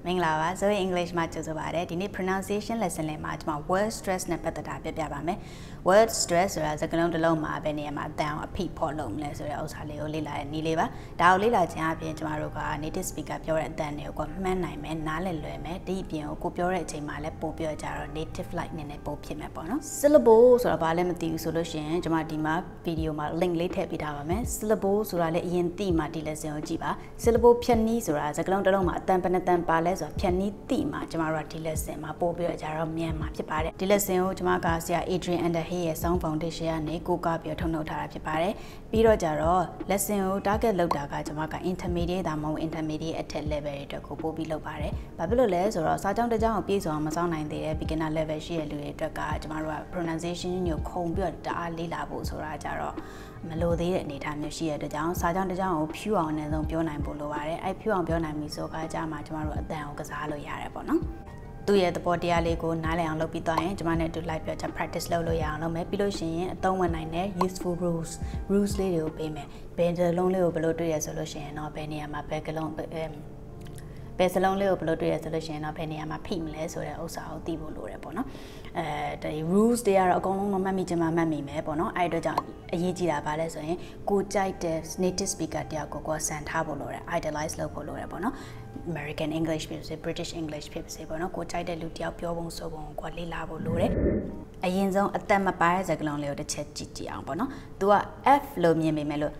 Minglava, so English matches about it. In the pronunciation lesson, word stress ne patata. Word stress or as a ground alone, my benema down a peephole less or else Halilila and Nileva. Daulila champion Maruka, native speaker pure than you got men, I mean, Nale Lume, deep you, copure male, popio jar, native lightning, popimapono. Syllables or balamati solution, Jamadima, video ma link later bidavame, syllables or Ian thema dilazo jiba, syllable pianis or as a ground alone, tampanatan palace or piani thema, Jamara dilas, my popio jar, me and my pipare, dilasio, Jamagasia, Adrian and the hair sound foundation, Neko Gabio Tono Tarapipare, Piro Jaro, lesson, Daga Lodaga, Jamaka intermediate, and more intermediate at level to Copo below Pare, Babylon less or Sergeant the John piece on Amazon 9 there, begin a level share Ludaga, Jamara pronunciation in your computer, Ali Labos or Ajaro. Melody at Nitam Shia the Down, Sergeant the John, pure on and on Pure 9 below. I pure on Pure 9 Misoka, Jama, Jamaro down, Gazalo Yarabono. 2 year the body go Nale and Lopita and Jamana to like to practice low yano, maybe lotion, don't one nine useful rules lady payment, pay the lonely below 2 years solution or penny and my back alone. Best lonely below 2 years solution or penny and my pimless or also Tibo Lorepono. The rules they are going on Mammy Jama Mammy Mebono, I don't a Yijira Palace, good giant native speaker Diago San Tabolore, idolize local Lorebono. American English people, British English people say, "Bono ko chai de lutia pyo bong so bong ko li la bo lo de." A yin song atat ma pa ya sakalong le de chet ji ji aung bono. Tu a F lo myin pai me lo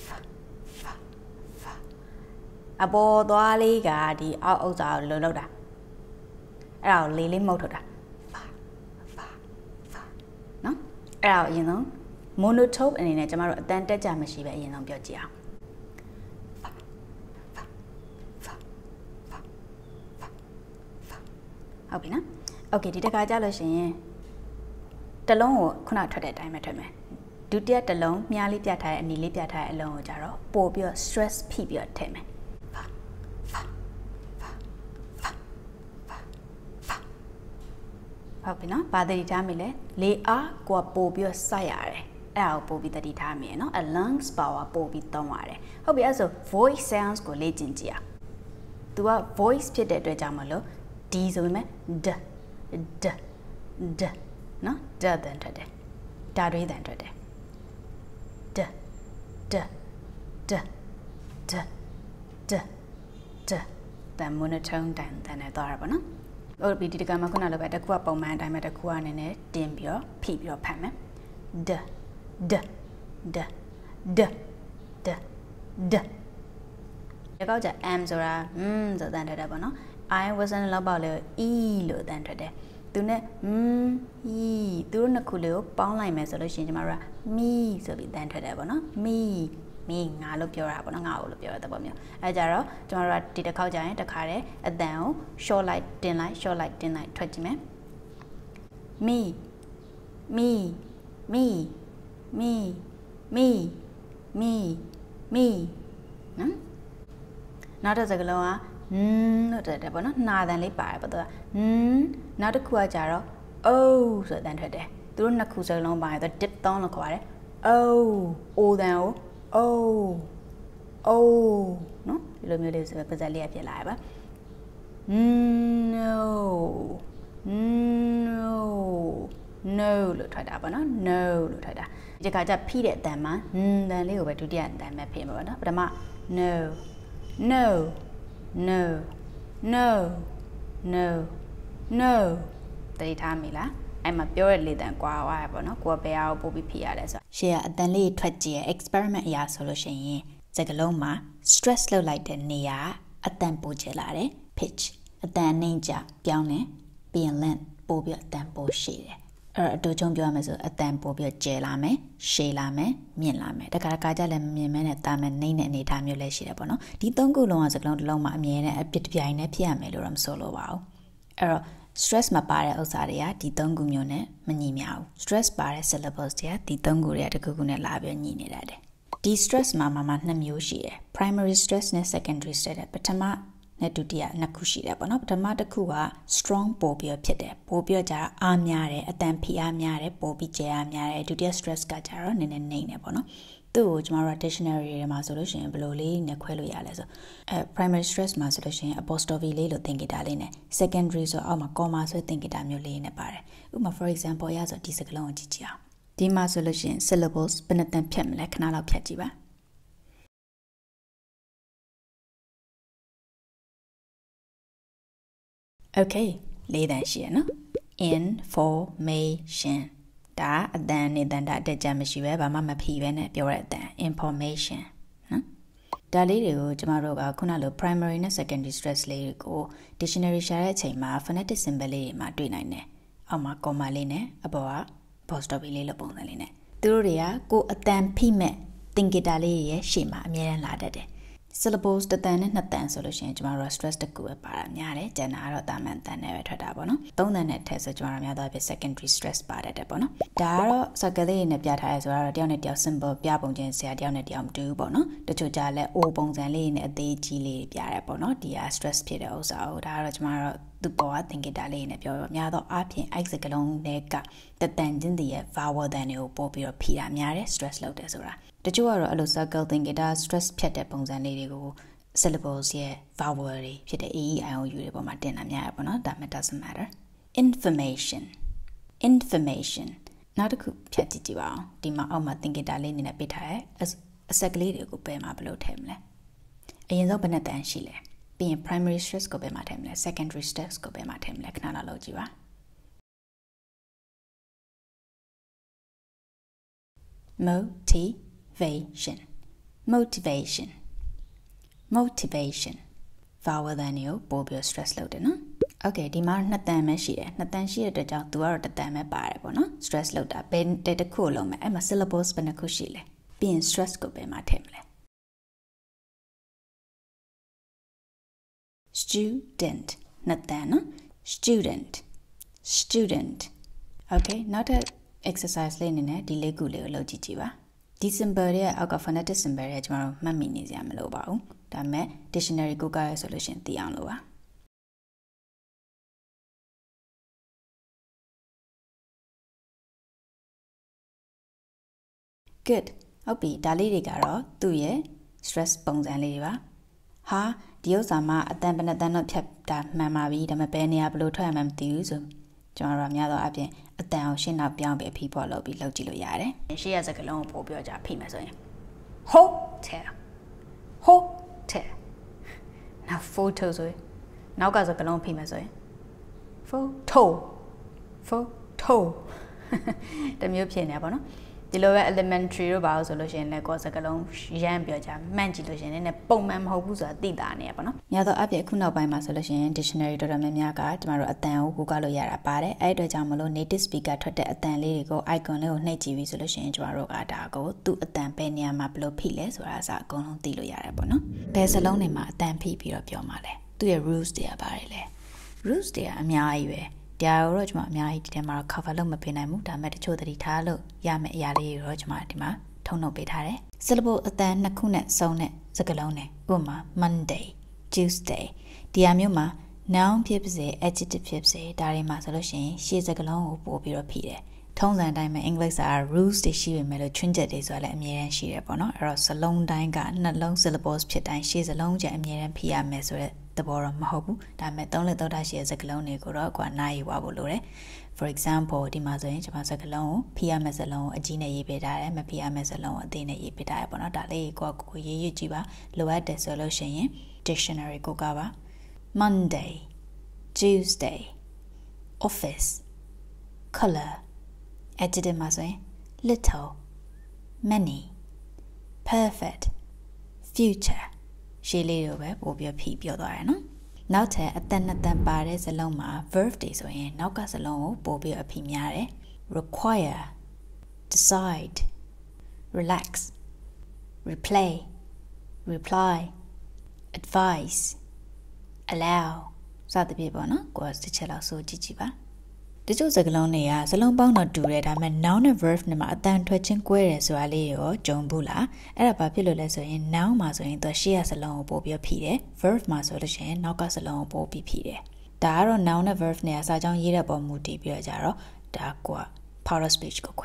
fa. A bo twa le ga di aw aw sa lo lok da. Ai da le le mout thot da. Fa. No? Ai da yin song monotoneအနေနဲ့ကျမတို့အတန်တက်ကြမရှိပဲအရင်ဆုံးပြောကြည့်အောင် Okay, na? Okay, di taka jalo shin. Talong ko khuna thwat de time ma thwat me. Dutiya talong mya li pya tha ani li pya tha along ko ja ro po pyo stress phi pyo the me. Okay, na? Ba thati tha me le le a ko po pyo sat yare. အဲ့ဒါကိုပို့ပြီးတတိထားမယ်เนาะ a lungs power ပို့ပြီးသုံးရတယ်ဟုတ်ပြီအဲ့ဆို voice sounds ကိုလေ့ကျင့်ကြည့်အောင် तू က voice ဖြစ်တဲ့အတွက်ကြောင့်မလို့ D ဆိုပေမဲ့ d เนาะ d တန်ထွက်တယ်ဒါတွေးတန်ထွက်တယ် d တန် monotone တန်နဲ့သွားရပါเนาะဟုတ်ပြီဒီတကမှာခုနလိုပဲတစ်ခုကပုံမှန်အတိုင်းပဲတစ်ခုကနည်းနည်းတင်းပြီးတော့ဖိပြီးတော့ဖတ်မယ် d ဒီကောက်ကြ am ဆိုတာဆိုတန်ထွက်တယ်ပေါ့နော် I wasn't လောက်ပေါ့လေ e လို့တန်ထွက်တယ်သူနဲ့e သူတို့နှစ်ခုလေးကိုပေါင်းလိုက်မယ်ဆိုလို့ရှိရင်ကျမတို့က me ဆိုပြီးတန်ထွက်တယ်ပေါ့နော် me ငါလို့ပြောတာပေါ့နော်ငါ့ကိုလို့ပြောတဲ့ပုံမျိုးအဲကြတော့ကျမတို့ကဒီတစ်ခေါက်ကြရင်တစ်ခါတည်းအတန်ကို short လိုက်တင်လိုက် short လိုက်တင်လိုက်ထွက်ကြည့်မယ် me နော်နောက်တစ်စကားလုံးကလို့တက်ပေါ့နော်နာတန်လေးပါတယ်ပေါ့သူကနောက်တစ်ခုကကြတော့ oh ဆိုတဲ့တန်ထွက်တယ်သူတို့နှစ်ခုစကားလုံးပါတယ်သူ dip down လို့ခေါ်ရတယ် oh တန်ကို oh နော်ဒီလိုမျိုးလေးဆိုပဲပါဇက်လေးရဖြစ်လာရပါ no လို့ထွက်တာပေါ့နော် no လို့ထွက်တာဒီကကြဖိတဲ့အတန်မှာတန်လေးကိုပဲဒုတိယအတန်ပဲဖိမှာပေါ့နော်ပထမ no တတိထားမိလားအဲ့မှာပြောရလေတန်ကွာဝါရပေါ့နော်ကိုယ်ဘယ်အောင်ပို့ပြီးဖိရတယ်ဆိုရှေ့ကအတန်လေးထွက်ကြည့်ရ experiment အရာဆိုလို့ရှိရင်စကားလုံးမှာ stress လောက်လိုက်တဲ့နေရာအတန်ပို့ချလာတယ် pitch အတန်နှိမ့်ကြပြောင်းလဲပြီးရင် length ပို့ပြီးအတန်ပို့ရှည်တယ်အဲ့အတူချုံပြောရမယ်ဆိုအတန်ပို့ပြီးကျဲလာမယ်ရှည်လာမယ်မြင့်လာမယ်တခါတခါကြလည်းမြင်မဲနဲ့တာမယ်နှိမ့်တဲ့အနေအထားမျိုးလည်းရှိတယ်ပေါ့နော်ဒီသုံးခုလုံးကစကလုံးတစ်လုံးမှာအမြဲတမ်းအပြစ်တစ်ပြိုင်နဲ့ဖြစ်ရမယ်လို့တော့မဆိုလိုပါဘူးအဲ့တော့ stress မပါတဲ့ဥစ္စာတွေကဒီသုံးခုမျိုးနဲ့မညီမျှဘူး stress ပါတဲ့ syllables တွေကဒီသုံးခုတွေကတစ်ခုခုနဲ့လာပြီးညီနေတတ်တယ်ဒီ stress မှာနှစ်မျိုးရှိတယ် primary stress နဲ့ secondary stress ပထမနဲ့ဒုတိယနှစ်ခုရှိတယ်ပေါ့နော်ပထမတစ်ခုက strong ပို့ပြီးဖြစ်တယ်ပို့ပြီးကြတော့အားများတယ်အတန်ဖိအားများတယ်ပို့ပြီးကျဲအားများတယ်ဒုတိယ stress ကကြတော့နည်းနည်းနေတယ်ပေါ့နော်သူ့ကိုကျွန်တော်တို့ dictionary တွေမှာဆိုလို့ရှိရင်ဘယ်လိုလေးနဲ့ခွဲလို့ရလဲဆို primary stress မှာဆိုလို့ရှိရင် apostrophe လေးလို့သင်္ကေတလေးနဲ့ secondary ဆိုအောက်မှာ comma ဆိုသင်္ကေတမျိုးလေးနဲ့ပါတယ်ဥပမာ for example ရဆိုဒီစကားလုံးကိုကြည့်ကြအောင်ဒီမှာဆိုလို့ရှိရင် syllables ဘယ်နှတန်ဖြတ်မလဲခဏလောက်ဖြတ်ကြည့်ပါ okay လေးတန်ရှိရနော် information ဒါအတန်နေတန်တာတက်ကြမရှိပဲဘာမှမဖြီးပဲနဲ့ပြောတဲ့အတန် information နော်ဒါလေးတွေကိုကျမတို့ကခုနလို primary နဲ့ secondary stress လေးတွေကို dictionary ရှာတဲ့အချိန်မှာ phonetic symbol လေးတွေမှာတွေ့နိုင်တယ်အောက်မှာ comma လေးနဲ့အပေါ်က apostrophe လေးလို့ပုံစံလေးနဲ့သူတို့တွေကကိုအတန်ဖိမဲ့သင်္ကေတလေးရဲ့ရှေ့မှာအများအားလာတတ်တယ် syllables တစ်တန်နဲ့နှစ်တန်ဆိုလို့ရှိရင်ကျမတို့ stress တစ်ခုပဲပါတာများတယ်ကျန်တာကတော့တာမန်တန်နဲ့ပဲထွက်တာပေါ့နော်သုံးတန်နဲ့ထက်ဆိုကျမတို့များတော့ပြ secondary stress ပါတတ်တယ်ပေါ့နော်ဒါကတော့ circle လေးနဲ့ပြထားရဲဆိုတော့တယောက်နဲ့တယောက် symbol ပြပုံချင်းဆရာတယောက်နဲ့တယောက်မတူဘူးပေါ့နော်တချို့ကြလဲ O ပုံစံလေးနဲ့အသေးကြီးလေးပြရဲပေါ့နော်ဒီက stress ဖြစ်တဲ့ဥစ္စာကိုဒါကတော့ကျမတို့သူပေါ်ကသင်္ကေတလေးနဲ့ပြောတော့များတော့အပြင်အဲ့စကလုံးတွေကတတန်ချင်းတည်းရဲ့ vowel တန်တွေကိုပို့ပြီးတော့ဖြီတာများတယ် stress လုပ်တယ်ဆိုတာတချို့ကတော့အဲ့လို circle သင်္ကေတ stress ဖြတ်တဲ့ပုံစံလေးတွေကို syllables ရဲ့ vowel တွေဖြစ်တဲ့ AEIOU တွေပေါ်မှာတင်တာများရပေါ့နော်ဒါမှ doesn't matter information နောက်တစ်ခုဖြတ်ကြည့်ကြပါအောင်ဒီမှာအောက်မှာသင်္ကေတလေးနေနဲ့ပေးထားရဲ့အဆက်ကလေးတွေကိုဘယ်မှာဘယ်လိုထည့်မလဲအရင်ဆုံးဘယ်နဲ့တန်ရှိလဲပြီးရင် primary stress ကိုဘယ်မှာထည့်မလဲ secondary stress ကိုဘယ်မှာထည့်မလဲခဏလောက်လုပ်ကြည့်ပါ motivation vowel တန်တွေကိုပို့ပြီး stress လုပ်တယ်နော် okay ဒီမှာနှစ်တန်ပဲရှိတယ်နှစ်တန်ရှိတဲ့အတွက်ကြောင့် तू ကတော့တစ်တန်ပဲပါတယ်ပေါ့နော် stress လုပ်တာဘယ်တစ်ခုလုံးမယ်အဲ့မှာ syllables ဘယ်နှခုရှိလဲပြီးရင် stress ကိုဘယ်မှာထည့်မလဲ student နှစ်တန်နော် student okay နောက်တစ် exercise လေးအနေနဲ့ဒီလေးခုလေးကိုလုပ်ကြည့်ကြည့်ပါဒီ symbol ရဲ့အောက်က phonetic symbol ရဲ့ကျွန်တော်တို့မှတ်မိနေစရာမလိုပါဘူးဒါပေမဲ့ dictionary ကိုကရဆိုလို့ရှိရင်သိအောင်လို့ပါ good ဟုတ်ပြီဒါလေးတွေကတော့သူ့ရဲ့ stress ပုံစံလေးတွေပါဟာဒီဥစ္စာမှာအတန်ဘယ်နှတန်တော့ဖြတ်တာမှန်ပါပြီဒါပေမဲ့ဘယ်နေရာဘယ်လိုထွက်ရမှန်းမသိဘူးဆိုကျွန်တော်တို့များတော့အပြင်အတန်ကိုရှင်းနောက်ပြောင်းပြီးအဖိပေါ်လုပ်ပြီးလုပ်ကြည့်လို့ရတယ်ရှေ့ရစကလုံးကိုပို့ပြောကြဖိမယ်ဆိုရင် hotel နောက် photo ဆိုရင်နောက်ကစကလုံးဖိမယ်ဆိုရင် photo တမျိုးဖြစ်နေပါတော့ဒီလိုပဲ elementary တို့ပါလို့ဆိုလို့ရှိရင်လည်းကိုယ်စကလုံးရမ်းပြောကြမှန့်ကြည့်လို့ရှိရင်လည်းပုံမှန်မဟုတ်ဘူးဆိုတာသိတာနေရပါတော့။များသောအားဖြင့်အခုနောက်ပိုင်းမှာဆိုလို့ရှိရင် dictionary တော်တော်များများကကျမတို့အတန်ကိုကိုးကားလို့ရတာပါတယ်။အဲ့အတွက်ကြောင့်မလို့ native speaker ထွက်တဲ့အတန်လေးတွေကို icon လေးကိုနှိပ်ကြည့်ပြီးဆိုလို့ရှိရင်ကျမတို့ကဒါကိုသူ့အတန်ပဲနေရာမှာဘယ်လိုဖိလဲဆိုတာအစအကုန်လုံးသိလို့ရတယ်ပေါ့နော်။ဘယ်စလုံးတွေမှာအတန်ဖိပြီးတော့ပြောမှာလဲ။သူ့ရဲ့ rules တွေကပါတယ်လေ။ rules တွေကအများကြီးပဲ။ဒါတော့ကျွန်မအများကြီးဒီထဲမှာတော့ cover လုပ်မပေးနိုင်ဘူးဒါပေမဲ့တချို့သတိထားလို့ရမယ့်အရာလေးတွေတော့ကျွန်မဒီမှာထုံနှုတ်ပေးထားတယ် syllable အတန်နှစ်ခုနဲ့စုံတဲ့စကားလုံးတွေဥပမာ Monday Tuesday ဒီအမျိုးမှာ noun ဖြစ်ပါစေ adjective ဖြစ်ပါစေဒါတွေမှာဆိုလို့ရှိရင်ရှေ့စကားလုံးကိုပို့ပြီးတော့ဖိတယ်ထုံးစံတိုင်းမှာ English စာ rules တွေရှိပေမဲ့လို့ change တွေဆိုတာလည်းအများကြီးရှိတယ်ပေါ့နော်အဲ့တော့စလုံးတိုင်းကနှလုံး syllables ဖြစ်တိုင်းရှေ့စလုံးကျအများကြီးဖိရမယ်ဆိုတဲ့တဘောတော့မဟုတ်ဘူးဒါပေမဲ့သုံးလက်သုံးထားရှိတဲ့စကားလုံးတွေကိုတော့ကွာနားယူပါဖို့လိုတယ် for example ဒီမှာဆိုရင်ကျွန်မစကားလုံးကိုဖိရမယ့်စကားလုံးကိုအကြီးနဲ့ရေးပေးထားတယ်မဖိရမယ့်စကားလုံးကိုအသေးနဲ့ရေးပေးထားတယ်ပေါ့နော်ဒါလေးကိုရေးကြည့်ပါလိုအပ်တယ်ဆိုလို့ရှိရင် dictionary ကိုကပါ Monday Tuesday office color adjective မှာဆိုရင် little many perfect future ရှေ့လေးကိုပဲပို့ပြီးဖိပြောသွားတယ်နော်နောက်ထပ်အတန်နှစ်တန်ပါတဲ့စလုံးမှာ verb တွေဆိုရင်နောက်ကစလုံးကိုပို့ပြီးအဖိများတယ် require decide relax replay reply advise allow စသဖြင့်ပေါ့နော်ကိုယ်တစ်ချက်လောက်ဆိုကြည့်ပါတချို့စကားလုံးတွေကစလုံးပေါင်းတော့တူတယ်ဒါပေမဲ့ noun နဲ့ verb နဲ့မှာအတန်ထွက်ချင်းကွဲတယ်ဆိုတာလေးရောကြုံဘူးလားအဲ့ဒါဘာဖြစ်လို့လဲဆိုရင် noun မှာဆိုရင်သူရှေ့ရစလုံးကိုပို့ပြီးဖိတယ် verb မှာဆိုလို့ရှိရင်နောက်ကစလုံးကိုပို့ပြီးဖိတယ်ဒါကတော့ noun နဲ့ verb နဲ့အစားကြောင်းရေးတဲ့ပုံမူတည်ပြီးတော့ကြတော့ဒါက power of speech ကိုခွဲတတ်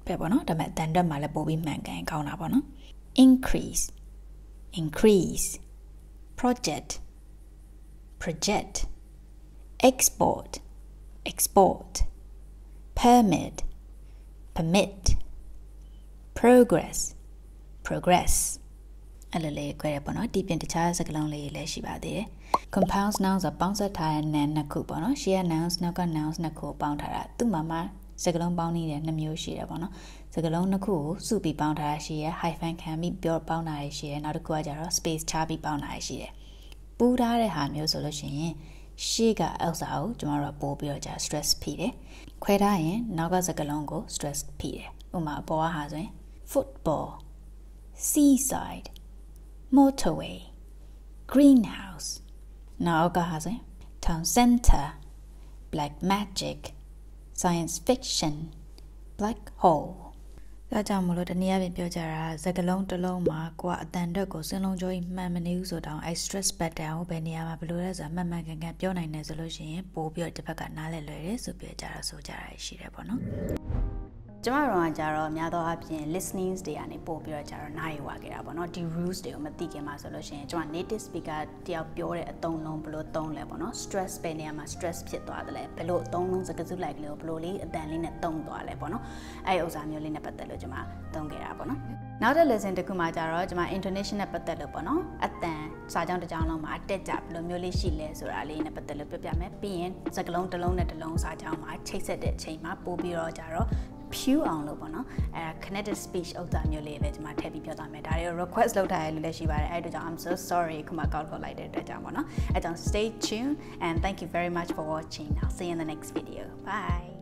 ပဲပေါ့နော်ဒါပေမဲ့တန်တက်မှာလည်းပို့ပြီးမှန်ကန်ကောင်းတာပေါ့နော် increase increase project project export export permit permit progress progress အဲ့လိုလေးခွဲရပေါ့နော်ဒီပြင်တခြားစကားလုံးလေးလည်းရှိပါသေးတယ် compound nouns ဆိုပေါင်းစပ်ထားတဲ့ noun နှစ်ခုပေါ့နော်ရှေ့က nouns နောက်က nouns နှစ်ခုပေါင်းထားတာသူ့မှာစကားလုံးပေါင်းနေတဲ့နှစ်မျိုးရှိတယ်ပေါ့နော်စကားလုံးနှစ်ခုကိုစုပြီးပေါင်းထားတာရှိရယ် hyphen ခံပြီးပြောပေါင်းတာရှိရယ်နောက်တစ်ခုကကျတော့ space ချပြီးပေါင်းတာရှိတယ်ပူးထားတဲ့ဟာမျိုးဆိုလို့ရှိရင်ရှေ့က elsa ကိုကျွန်တော်တို့ပို့ပြီးတော့ကြာ stress ဖိတယ်ခွဲထားရင်နောက်ကစကားလုံးကို stress ဖိတယ်ဥပမာအပေါ်ကဟာဆိုရင် football seaside motorway greenhouse နောက်ကဟာဆိုရင် town center black magic science fiction black hole ဒါကြောင့်မလို့တနည်းအားဖြင့်ပြောကြတာစကားလုံးတစ်လုံးမှာကိုကအတန်တက်ကိုစင်လုံးကြောကြီးမှန်မနေဘူးဆိုတော့ stress pattern ကိုဘယ်နေရာမှာဘယ်လိုလဲဆိုတာမှန်မှန်ကန်ကန်ပြောနိုင်တယ်ဆိုလို့ရှိရင်ပို့ပြီးတော့တစ်ဖက်ကနားလည်လွယ်တယ်ဆိုပြီးကြတာဆိုကြတာရှိတယ်ပေါ့နော်ကျမတို့ကကြတော့များသောအားဖြင့် listenings တွေကနေပို့ပြီးတော့ကြတော့နားရွာခဲ့တာပေါ့နော်ဒီ rules တွေကိုမသိခင်မှာဆိုလို့ရှိရင်ကျမ native speaker တယောက်ပြောတဲ့အသုံးလုံးဘယ်လိုသုံးလဲပေါ့နော် stress ပဲနေရာမှာ stress ဖြစ်သွားတယ်လေဘယ်လိုအသုံးလုံးစကားစုလိုက်ကလေးကိုဘယ်လိုလေးအတန်လေးနဲ့သုံးသွားလဲပေါ့နော်အဲ့ဥစ္စာမျိုးလေးနဲ့ပတ်သက်လို့ကျမသုံးခဲ့တာပေါ့နော်နောက်တဲ့ lesson တစ်ခုမှာကြတော့ကျမ intonation နဲ့ပတ်သက်လို့ပေါ့နော်အတန်စာကြောင်းတစ်ကြောင်းလုံးမှာတက်ကြဘယ်လိုမျိုးလေးရှိလဲဆိုတာလေးနဲ့ပတ်သက်လို့ပြပြမယ်ပြီးရင်စကားလုံးတစ်လုံးနဲ့တစ်လုံးစာကြောင်းမှာချိတ်ဆက်တဲ့အချိန်မှာပို့ပြီးတော့ကြတော့ဖြူအောင်လို့ပေါ့နော်အဲ connected speech ဥစ္စာမျိုးလေးလည်းကျွန်မထည့်ပြီးပြောသွားမယ်ဒါတွေကို request လုပ်ထားရလို့လည်းရှိပါတယ်အဲ့ဒါကြောင့် I'm so sorry ခုမှကောက်ထုတ်လိုက်တဲ့အတွက်ကြောင့်ပေါ့နော်အဲ့ကြောင့် stay tuned and thank you very much for watching. I'll see you in the next video. Bye.